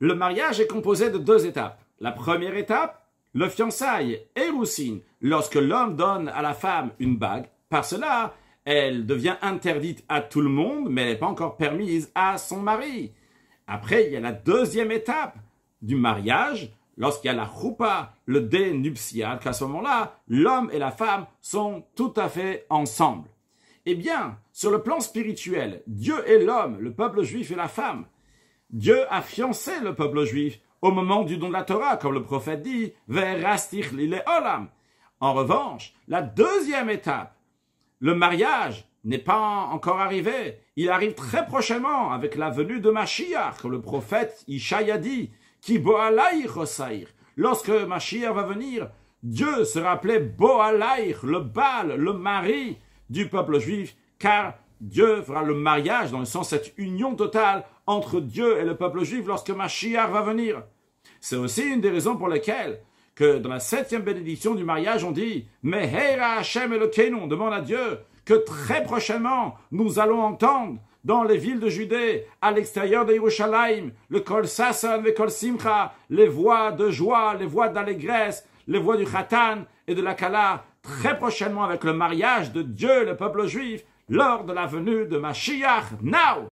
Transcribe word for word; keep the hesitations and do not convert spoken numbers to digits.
Le mariage est composé de deux étapes. La première étape, le fiançailles, Erusin, lorsque l'homme donne à la femme une bague. Par cela, elle devient interdite à tout le monde, mais elle n'est pas encore permise à son mari. Après, il y a la deuxième étape du mariage, lorsqu'il y a la choupa, le dé nuptial, qu'à ce moment-là, l'homme et la femme sont tout à fait ensemble. Eh bien, sur le plan spirituel, Dieu et l'homme, le peuple juif et la femme, Dieu a fiancé le peuple juif au moment du don de la Torah, comme le prophète dit, « Ve'erastich li le'olam ». En revanche, la deuxième étape, le mariage, n'est pas encore arrivé. Il arrive très prochainement avec la venue de Mashiach, comme le prophète Ishaïa dit, « Ki bo'alaïr osaïr ». Lorsque Mashiach va venir, Dieu sera appelé Bo'alaïr, le Baal, le mari du peuple juif, car Dieu fera le mariage, dans le sens cette union totale entre Dieu et le peuple juif lorsque Mashiach va venir. C'est aussi une des raisons pour lesquelles que dans la septième bénédiction du mariage, on dit « Mehera Hashem Elokeinu », on demande à Dieu que très prochainement, nous allons entendre dans les villes de Judée, à l'extérieur de Yerushalayim, le Kol Sasan, le Kol Simcha, les voix de joie, les voix d'allégresse, les voix du Khatan et de la Kala, très prochainement avec le mariage de Dieu et le peuple juif, lors de la venue de Mashiach, now!